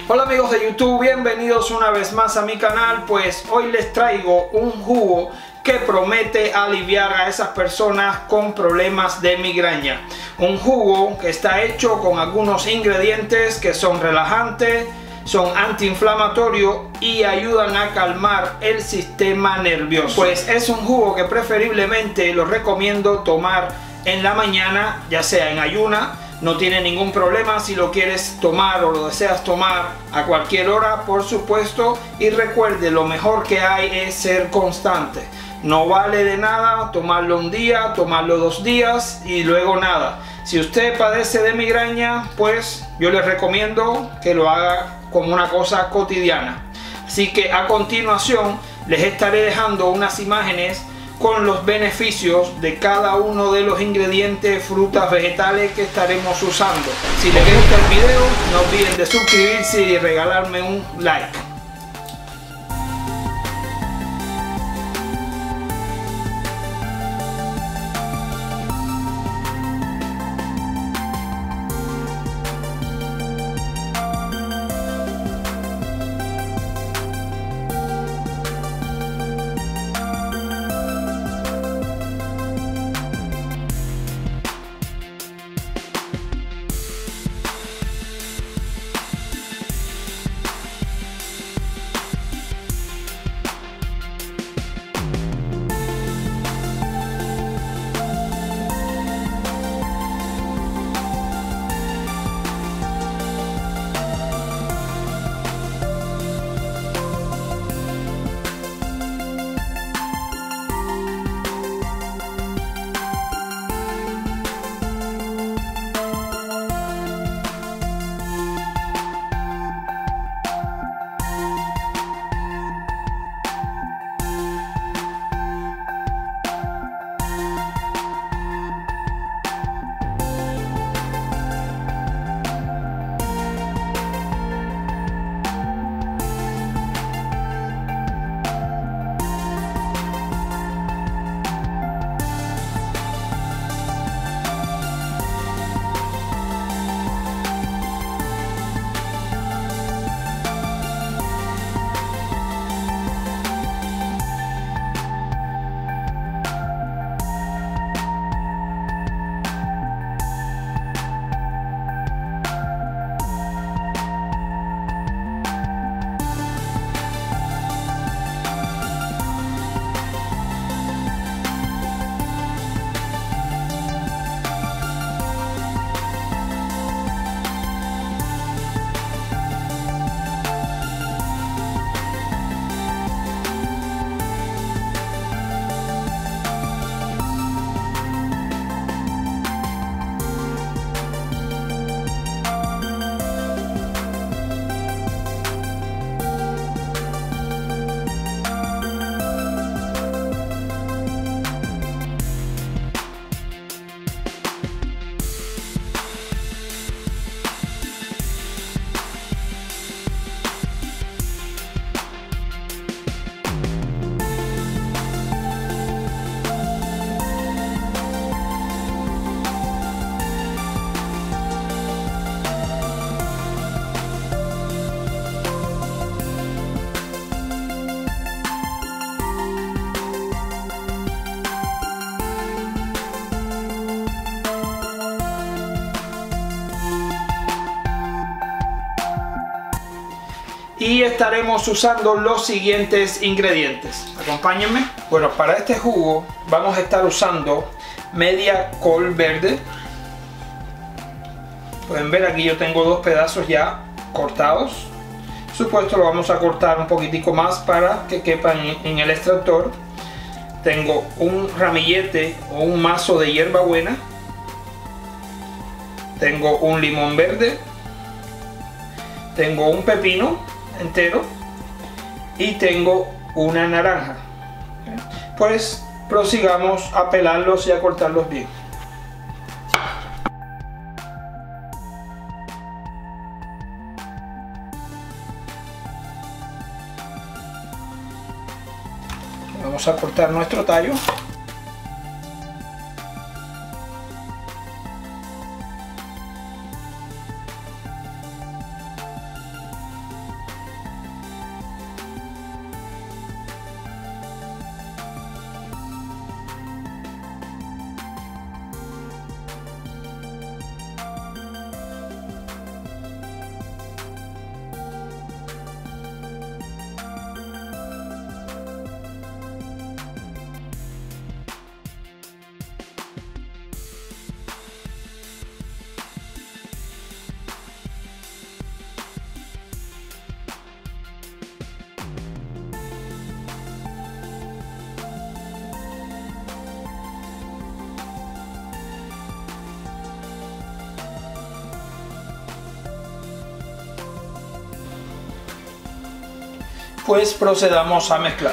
Hola amigos de YouTube, bienvenidos una vez más a mi canal. Pues hoy les traigo un jugo que promete aliviar a esas personas con problemas de migraña. Un jugo que está hecho con algunos ingredientes que son relajantes, son antiinflamatorios y ayudan a calmar el sistema nervioso. Pues es un jugo que preferiblemente lo recomiendo tomar en la mañana, ya sea en ayuna. No tiene ningún problema si lo quieres tomar o lo deseas tomar a cualquier hora, por supuesto. Y recuerde, lo mejor que hay es ser constante. No vale de nada tomarlo un día, tomarlo 2 días y luego nada. Si usted padece de migraña, pues yo les recomiendo que lo haga como una cosa cotidiana. Así que a continuación les estaré dejando unas imágenes con los beneficios de cada uno de los ingredientes, frutas, vegetales que estaremos usando. Si les gusta el video, no olviden de suscribirse y regalarme un like. Y estaremos usando los siguientes ingredientes. Acompáñenme. Bueno, para este jugo vamos a estar usando media col verde. Pueden ver aquí yo tengo 2 pedazos ya cortados. Por supuesto lo vamos a cortar un poquitico más para que quepan en el extractor. Tengo un ramillete o un mazo de hierbabuena. Tengo un limón verde. Tengo un pepino entero y tengo una naranja. Pues prosigamos a pelarlos y a cortarlos bien. Vamos a cortar nuestro tallo. pues procedamos a mezclar.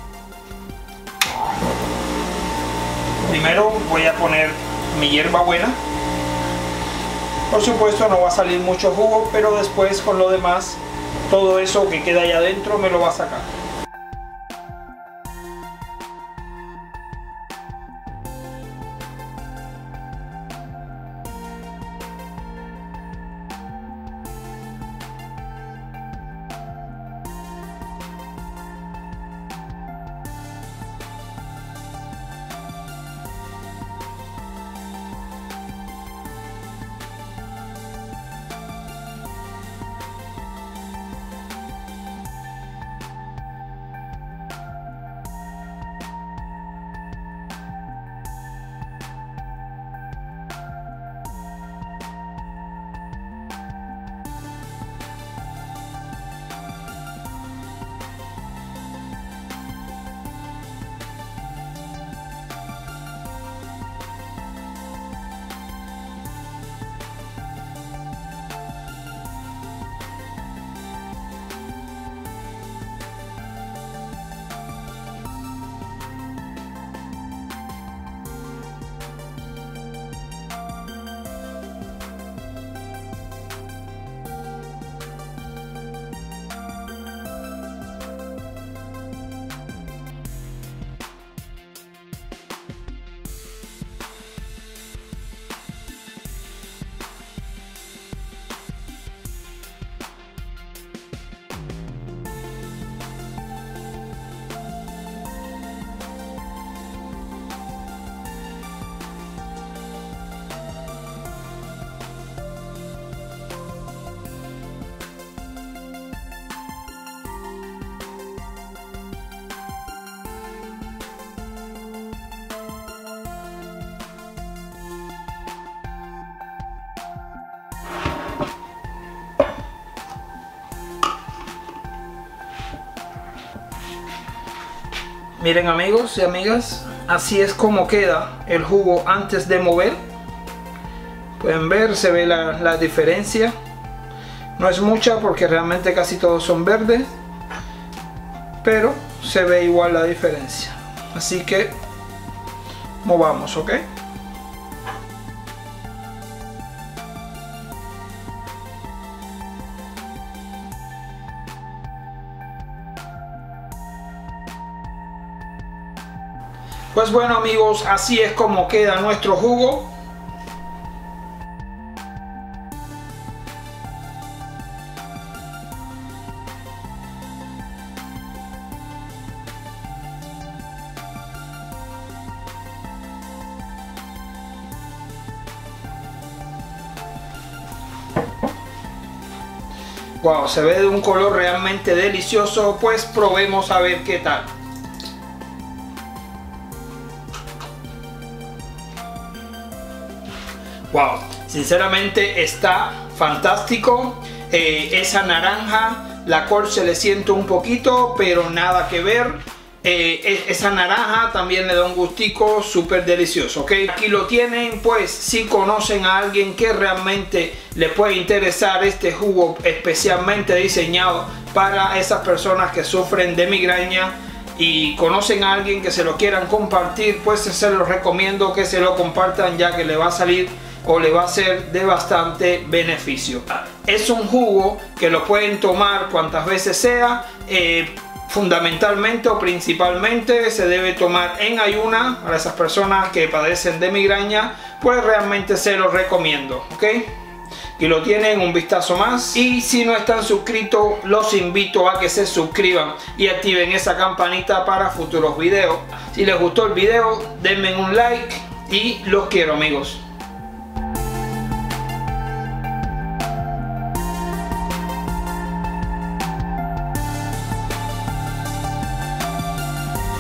Primero voy a poner mi hierbabuena. Por supuesto no va a salir mucho jugo, pero después con lo demás, todo eso que queda ahí adentro me lo va a sacar. Miren amigos y amigas, así es como queda el jugo antes de mover. Pueden ver, se ve la diferencia. No es mucha porque realmente casi todos son verdes, pero se ve igual la diferencia. Así que movamos, ¿ok? Pues bueno amigos, así es como queda nuestro jugo. Wow, se ve de un color realmente delicioso, pues probemos a ver qué tal. Wow, sinceramente está fantástico. Esa naranja, la col se le siente un poquito, pero nada que ver. Esa naranja también le da un gustico súper delicioso, ¿ok? Aquí lo tienen, pues si conocen a alguien que realmente le puede interesar este jugo especialmente diseñado para esas personas que sufren de migraña y conocen a alguien que se lo quieran compartir, pues se los recomiendo que se lo compartan, ya que le va a salir o le va a ser de bastante beneficio. Es un jugo que lo pueden tomar cuantas veces sea. Fundamentalmente o principalmente se debe tomar en ayuna. Para esas personas que padecen de migraña, pues realmente se los recomiendo, ¿ok? Y lo tienen, un vistazo más. Y si no están suscritos, los invito a que se suscriban y activen esa campanita para futuros videos. Si les gustó el video, denme un like y los quiero amigos.